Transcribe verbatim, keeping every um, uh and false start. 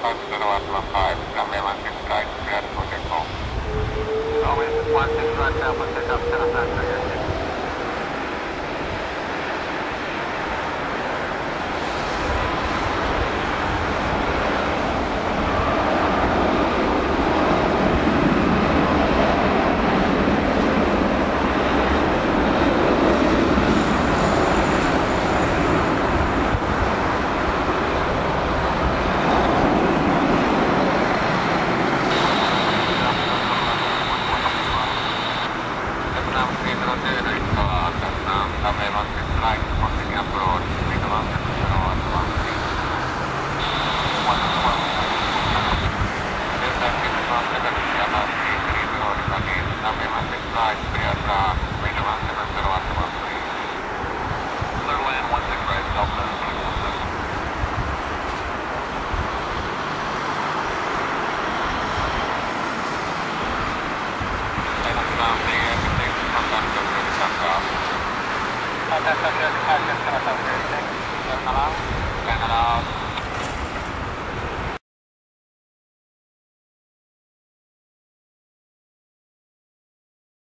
Conservatoire five, runway one six right, clear for takeoff. Always one six right, clear for takeoff, ten of nine, yes. Contact us here at the Turn allowed. Turn allowed.